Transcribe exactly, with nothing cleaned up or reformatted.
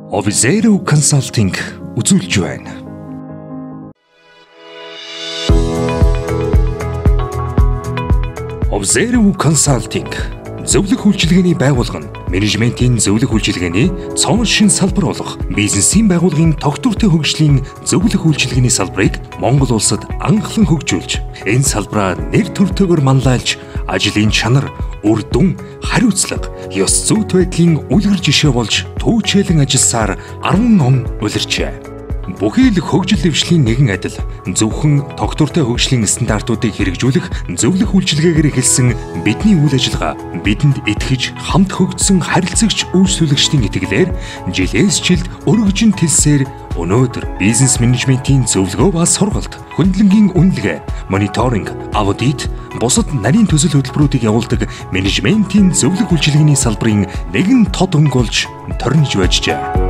Zero Consulting үзүүлж байна. Zero Consulting зөвлөх үйлчилгээний байгууллага нь менежментийн зөвлөх үйлчилгээний цомон шин салбар болох бизнесийн байгууллагын тогтвортой хөгжлийн зөвлөх үйлчилгээний салбарыг Монгол улсад анхлан хөгжүүлж, энэ салбараа нэр төртөөр манлайлж, ажлын чанар, үр дүн, хариуцлага, ёс зүйн байдлын үлгэр жишээ болж түүчээлэн ажилласаар арван он улирчээ. Бүхий л хөгжил дэвшлийн нэгэн адил зөвхөн тогтвортой хөгжлийн стандартуудыг хэрэгжүүлэх зөвлөх үйлчилгээгээр эхэлсэн бидний үйл ажиллагаа бидэнд итгэж хамт хөгжсөн харилцагч үйлчлүүлэгчдийн итгэлээр жилээс жилд өргөжин тэлсээр өнөөдөр бизнес менежментийн зөвлөгөө ба сургалт, хөндлөнгийн үнэлгээ, мониторинг, аудит, бусад нарийн төсөл хөтөлбөрүүдийг явуулдаг менежментийн зөвлөх үйлчилгээний салбарын нэгэн тод өнгө болж торниж байжээ.